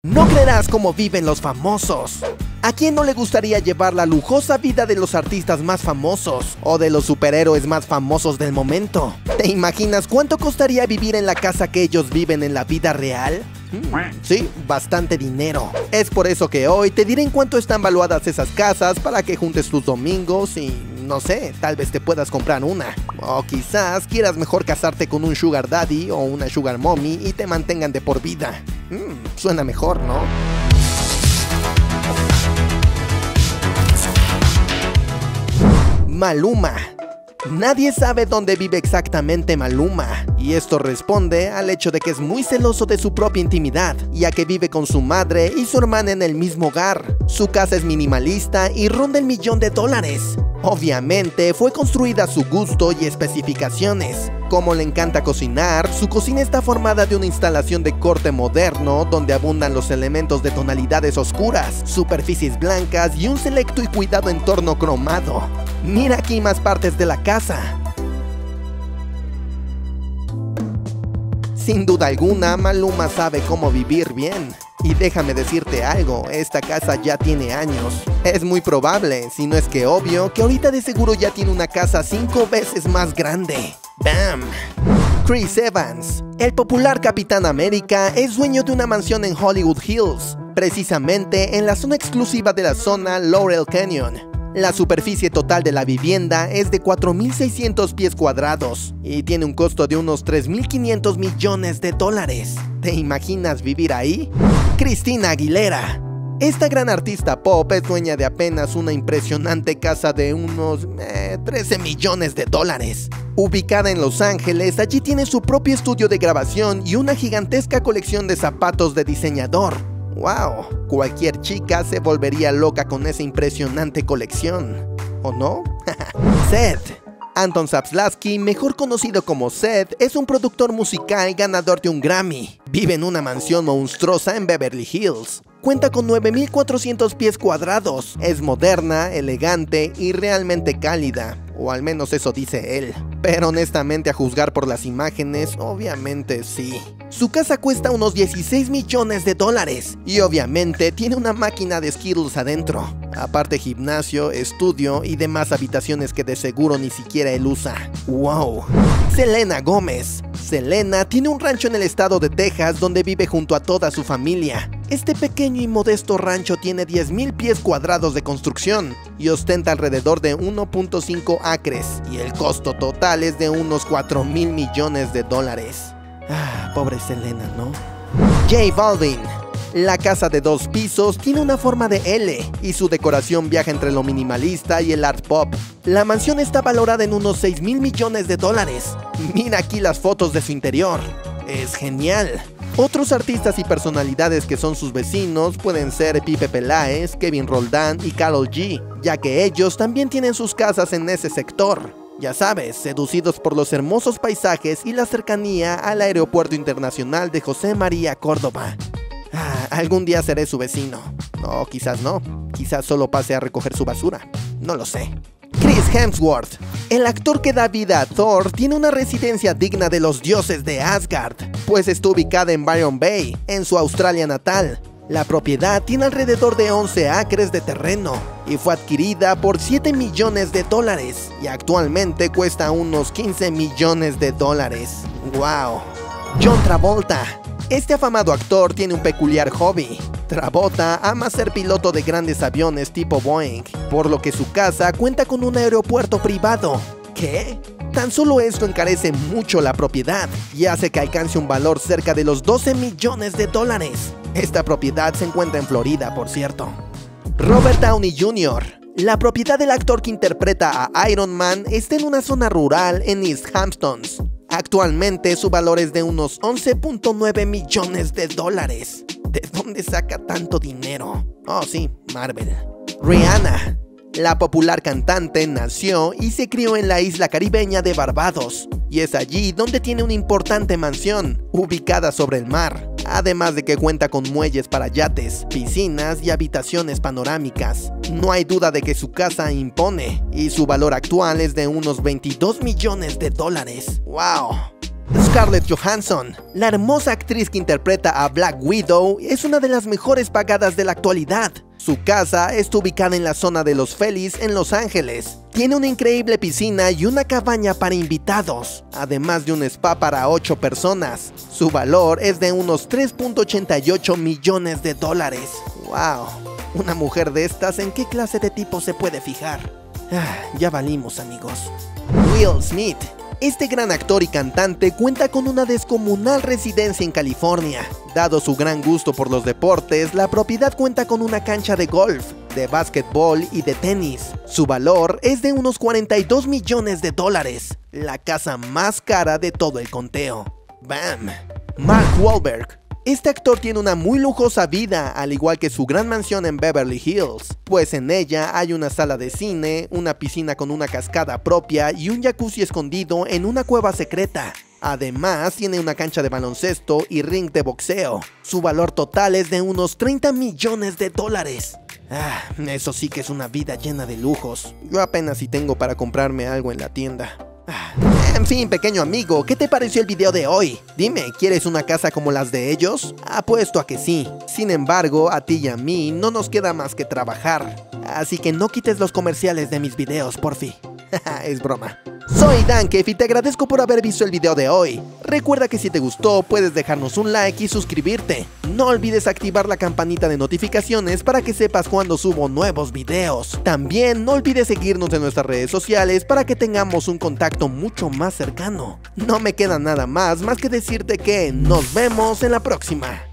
No creerás cómo viven los famosos. ¿A quién no le gustaría llevar la lujosa vida de los artistas más famosos o de los superhéroes más famosos del momento? ¿Te imaginas cuánto costaría vivir en la casa que ellos viven en la vida real? Sí, bastante dinero. Es por eso que hoy te diré en cuánto están valuadas esas casas para que juntes tus domingos y, no sé, tal vez te puedas comprar una. O quizás quieras mejor casarte con un sugar daddy o una sugar mommy y te mantengan de por vida. Suena mejor, ¿no? Maluma. Nadie sabe dónde vive exactamente Maluma, y esto responde al hecho de que es muy celoso de su propia intimidad, ya que vive con su madre y su hermana en el mismo hogar. Su casa es minimalista y ronda el $1.000.000. Obviamente fue construida a su gusto y especificaciones. Como le encanta cocinar, su cocina está formada de una instalación de corte moderno donde abundan los elementos de tonalidades oscuras, superficies blancas y un selecto y cuidado entorno cromado. Mira aquí más partes de la casa. Sin duda alguna, Maluma sabe cómo vivir bien. Y déjame decirte algo, esta casa ya tiene años. Es muy probable, si no es que obvio, que ahorita de seguro ya tiene una casa 5 veces más grande. ¡Bam! Chris Evans. El popular Capitán América es dueño de una mansión en Hollywood Hills, precisamente en la zona exclusiva de la zona Laurel Canyon. La superficie total de la vivienda es de 4.600 pies cuadrados y tiene un costo de unos $3.500 millones. ¿Te imaginas vivir ahí? Christina Aguilera. Esta gran artista pop es dueña de apenas una impresionante casa de unos $13 millones. Ubicada en Los Ángeles, allí tiene su propio estudio de grabación y una gigantesca colección de zapatos de diseñador. ¡Wow! Cualquier chica se volvería loca con esa impresionante colección, ¿o no? Seth. Anton Zapslasky, mejor conocido como Seth, es un productor musical ganador de un Grammy. Vive en una mansión monstruosa en Beverly Hills. Cuenta con 9.400 pies cuadrados. Es moderna, elegante y realmente cálida. O al menos eso dice él. Pero honestamente, a juzgar por las imágenes, obviamente sí. Su casa cuesta unos $16 millones y obviamente tiene una máquina de Skittles adentro. Aparte gimnasio, estudio y demás habitaciones que de seguro ni siquiera él usa. ¡Wow! Selena Gómez. Selena tiene un rancho en el estado de Texas donde vive junto a toda su familia. Este pequeño y modesto rancho tiene 10.000 pies cuadrados de construcción y ostenta alrededor de 1.5 acres y el costo total es de unos $4.000 millones. Pobre Selena, ¿no? J Balvin. La casa de 2 pisos tiene una forma de L y su decoración viaja entre lo minimalista y el art pop. La mansión está valorada en unos $6.000 millones. Mira aquí las fotos de su interior. Es genial. Otros artistas y personalidades que son sus vecinos pueden ser Pipe Peláez, Kevin Roldán y Karol G, ya que ellos también tienen sus casas en ese sector. Ya sabes, seducidos por los hermosos paisajes y la cercanía al Aeropuerto Internacional de José María Córdoba. Algún día seré su vecino. O quizás no, quizás solo pase a recoger su basura. No lo sé. Chris Hemsworth. El actor que da vida a Thor tiene una residencia digna de los dioses de Asgard, pues está ubicada en Byron Bay, en su Australia natal. La propiedad tiene alrededor de 11 acres de terreno y fue adquirida por $7 millones y actualmente cuesta unos $15 millones. ¡Wow! John Travolta. Este afamado actor tiene un peculiar hobby. Travolta ama ser piloto de grandes aviones tipo Boeing, por lo que su casa cuenta con un aeropuerto privado. ¿Qué? Tan solo esto encarece mucho la propiedad y hace que alcance un valor cerca de los $12 millones. Esta propiedad se encuentra en Florida, por cierto. Robert Downey Jr. La propiedad del actor que interpreta a Iron Man está en una zona rural en East Hamptons. Actualmente su valor es de unos $11.9 millones. ¿De dónde saca tanto dinero? Oh sí, Marvel. Rihanna. La popular cantante nació y se crió en la isla caribeña de Barbados, y es allí donde tiene una importante mansión, ubicada sobre el mar, además de que cuenta con muelles para yates, piscinas y habitaciones panorámicas. No hay duda de que su casa impone, y su valor actual es de unos $22 millones. ¡Wow! Scarlett Johansson. La hermosa actriz que interpreta a Black Widow es una de las mejores pagadas de la actualidad. Su casa está ubicada en la zona de Los Feliz en Los Ángeles. Tiene una increíble piscina y una cabaña para invitados, además de un spa para 8 personas. Su valor es de unos 3.88 millones de dólares. ¡Wow! Una mujer de estas, ¿en qué clase de tipo se puede fijar? Ya valimos, amigos. Will Smith. Este gran actor y cantante cuenta con una descomunal residencia en California. Dado su gran gusto por los deportes, la propiedad cuenta con una cancha de golf, de básquetbol y de tenis. Su valor es de unos 42 millones de dólares, la casa más cara de todo el conteo. ¡Bam! Mark Wahlberg. Este actor tiene una muy lujosa vida, al igual que su gran mansión en Beverly Hills, pues en ella hay una sala de cine, una piscina con una cascada propia y un jacuzzi escondido en una cueva secreta. Además, tiene una cancha de baloncesto y ring de boxeo. Su valor total es de unos 30 millones de dólares. Eso sí que es una vida llena de lujos. Yo apenas si tengo para comprarme algo en la tienda. En fin, pequeño amigo, ¿qué te pareció el video de hoy? Dime, ¿quieres una casa como las de ellos? Apuesto a que sí. Sin embargo, a ti y a mí no nos queda más que trabajar. Así que no quites los comerciales de mis videos, porfi. Es broma. Soy Dankef y te agradezco por haber visto el video de hoy. Recuerda que si te gustó puedes dejarnos un like y suscribirte. No olvides activar la campanita de notificaciones para que sepas cuando subo nuevos videos. También no olvides seguirnos en nuestras redes sociales para que tengamos un contacto mucho más cercano. No me queda nada más que decirte que nos vemos en la próxima.